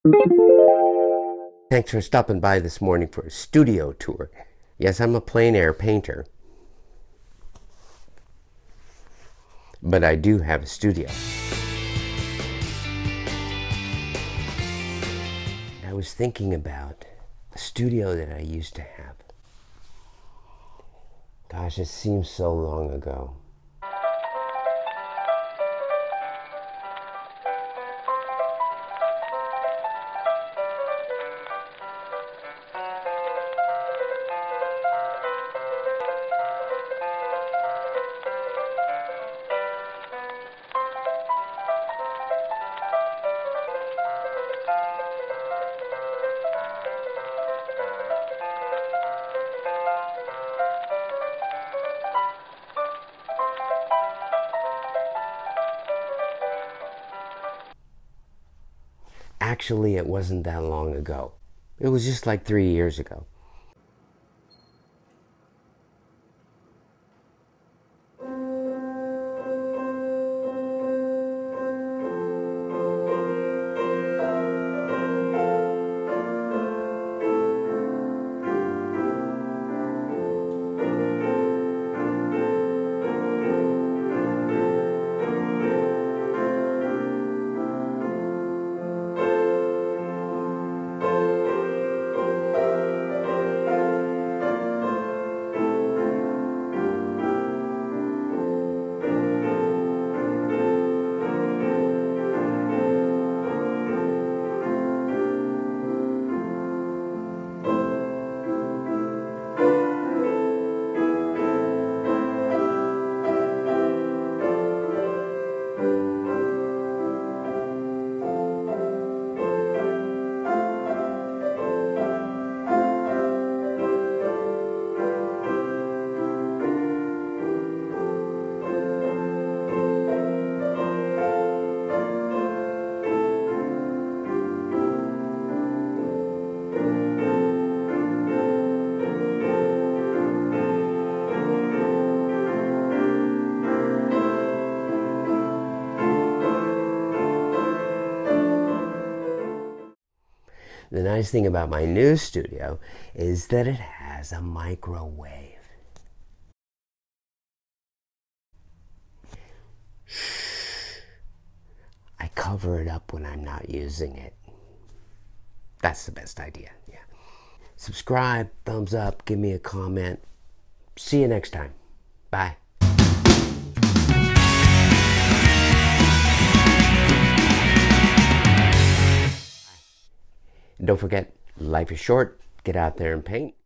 Thanks for stopping by this morning for a studio tour. Yes, I'm a plein air painter, but I do have a studio. I was thinking about the studio that I used to have. Gosh, it seems so long ago. Actually, it wasn't that long ago. It was just like 3 years ago. The nice thing about my new studio is that it has a microwave. Shh. I cover it up when I'm not using it. That's the best idea, yeah. Subscribe, thumbs up, give me a comment. See you next time. Bye. And don't forget, life is short. Get out there and paint.